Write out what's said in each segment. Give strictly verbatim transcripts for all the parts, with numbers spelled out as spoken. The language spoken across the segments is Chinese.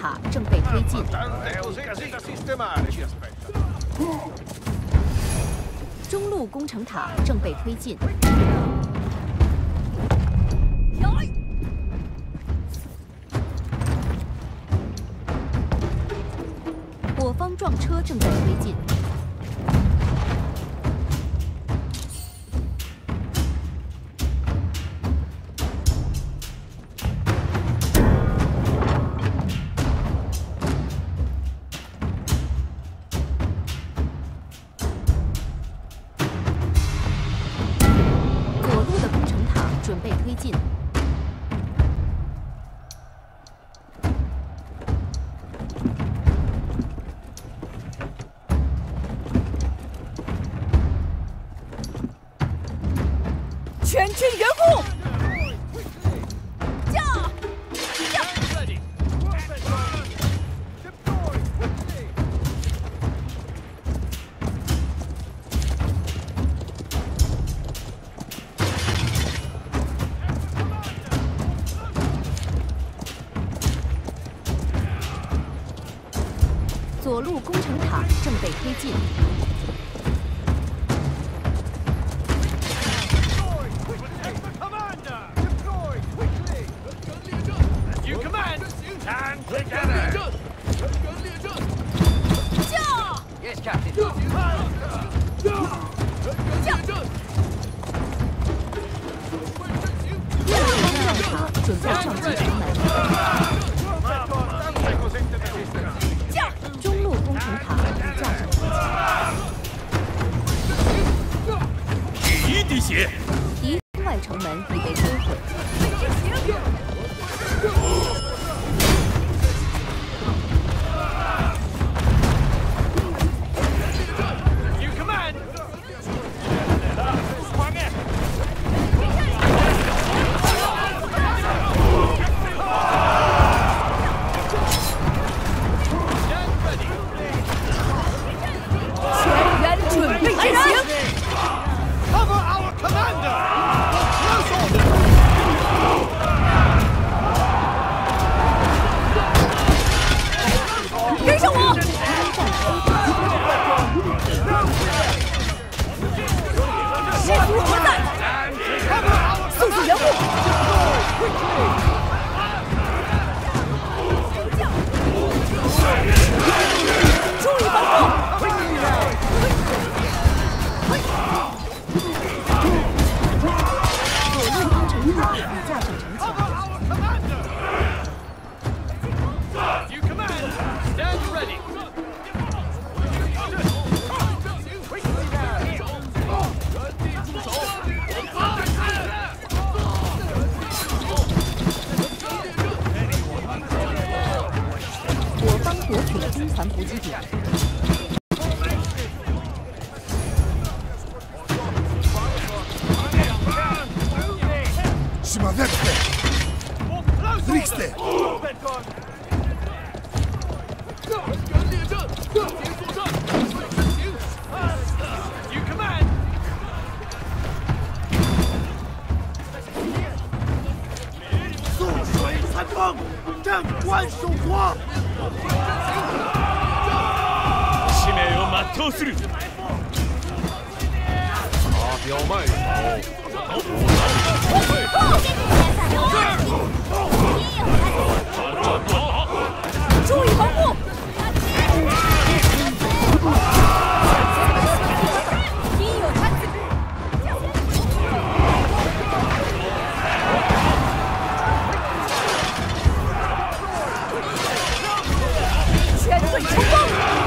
塔正被推进。中路工程塔正被推进。我方撞车正在推进。 准备推进。全军援护！驾！驾！左路工程塔正被推进。准备上击城门。中路工程塔已架上城墙。 第一滴血。 敌外城门已被摧毁。 船补给点。 Simadette! Rikste! 速水残风，战关守国。 使命を全うする。 发表卖首。 注意防护！全队冲锋！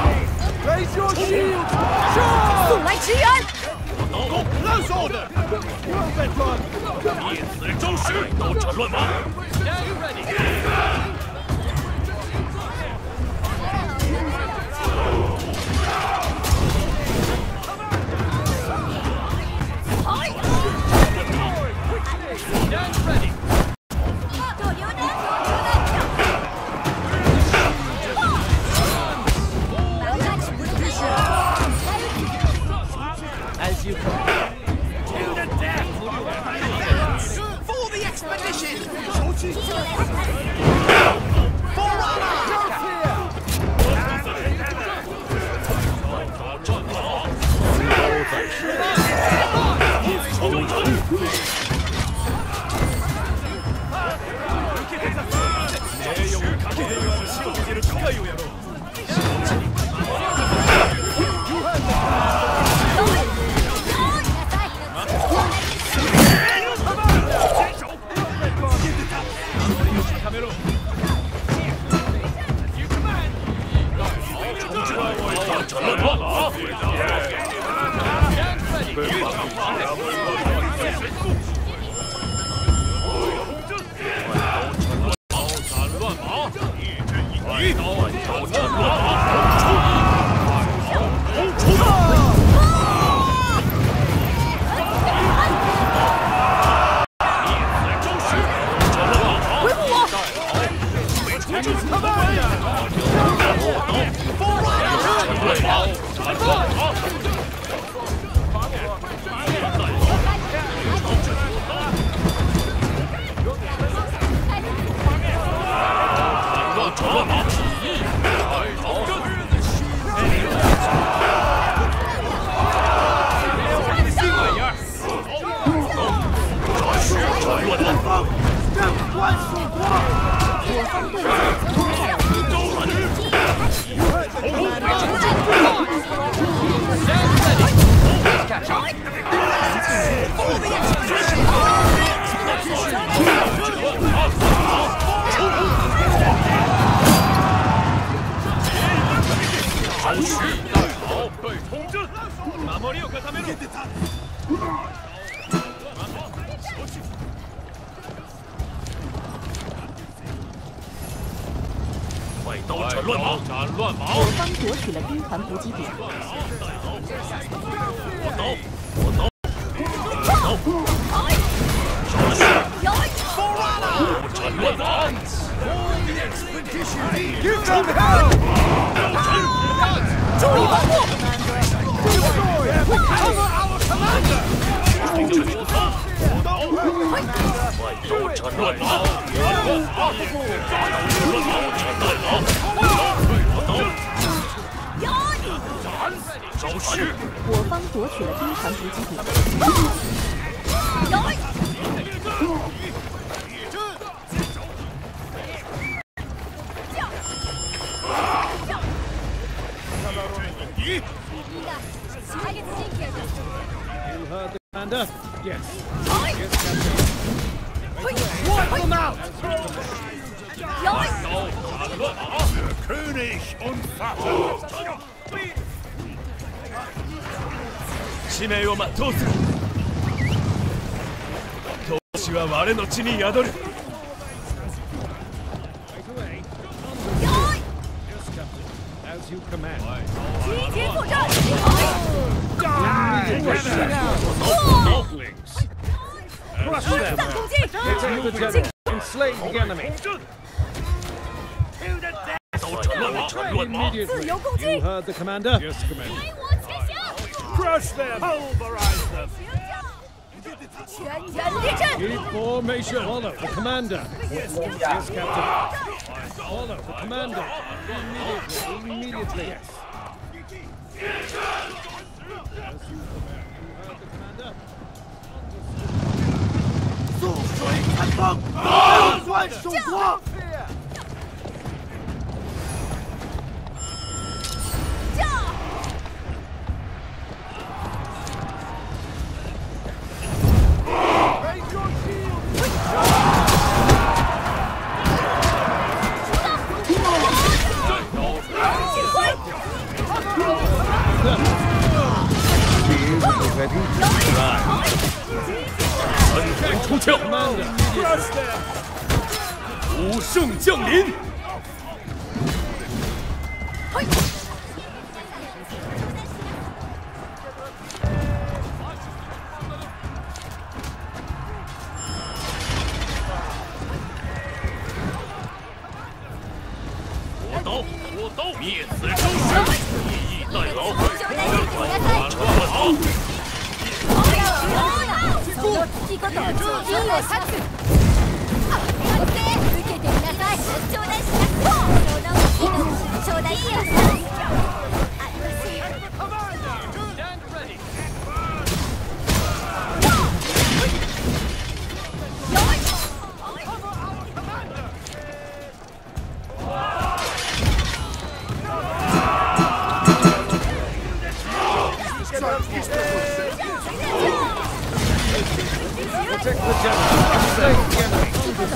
速来支援！ 烂手的！灭此周师，刀斩乱麻！ As you command. To the death! For the expedition! 快刀斩乱麻！斩乱麻！ 我方夺取了兵团补给点。 我刀，我刀，刀！斩乱麻！ Give them hell! 注意防护！ Cover our commander! 快刀斩乱麻！乱麻！乱麻！斩乱麻！我刀！招式！ 我方夺取了兵团补给点。 You heard the commander? Yes. Yes, Captain. Wipe them out! König und Vater! 使命を全うする。闘志は我の血に宿る。 As you command. 集结作战！ Crush them. 攻击！ Take the general and slay the enemy. 刀斩乱麻！斩乱麻！ Immediately. 自由攻击！ You heard the commander? Yes, commander. Crush them! Pulverize them! 全员列阵！ Keep formation. Follow the commander. Yes, Captain. Follow the commander. Immediately. Immediately. Yes. As you command. You heard the commander? 速水残风，六关守国。 三魂出鞘，武圣降临。我刀，我刀，灭此生士，以逸待劳，斩乱麻！ そのつきことを自由を断つ。受けてみなさい。頂戴します。その命頂戴します。 Protect the general. Slay the enemy.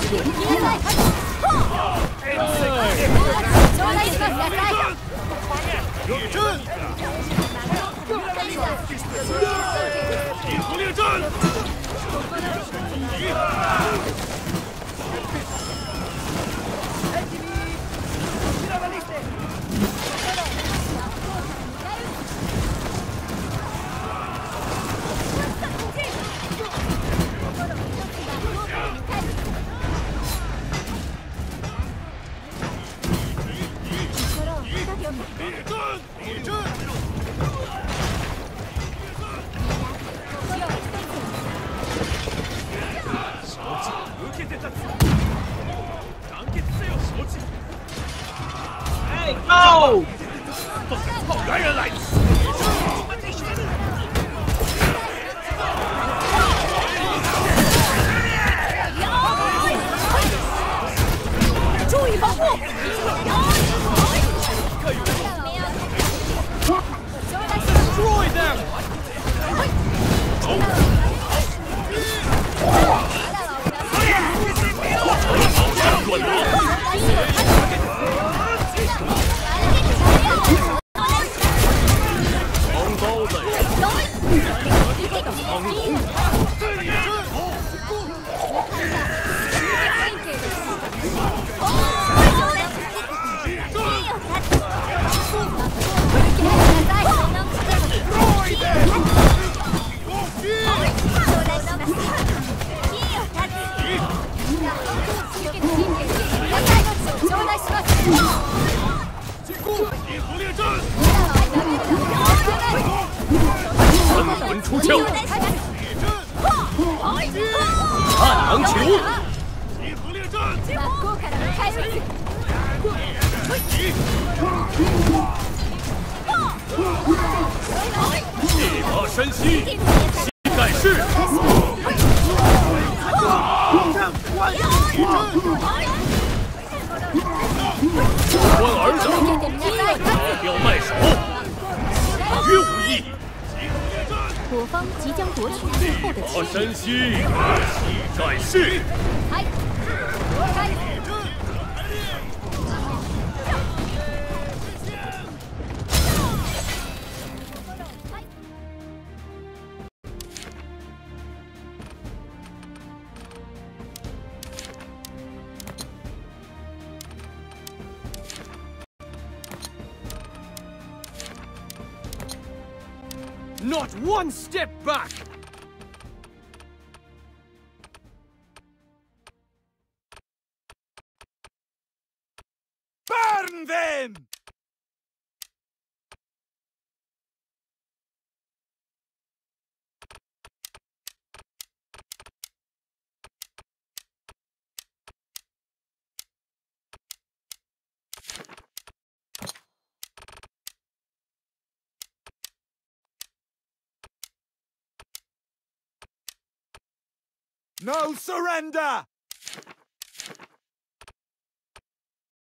頂戴します。野菜。 Go! 来人来！ 注意防护！ Destroy them! 乱打！昂高的昂龙。三魂出鞘，汉阳起舞。 一把山西，膝盖式。关儿子，发镖卖首，绝无异议。 我方即将夺取最后的一把山西，膝盖式。 Not one step back! Burn them! No surrender!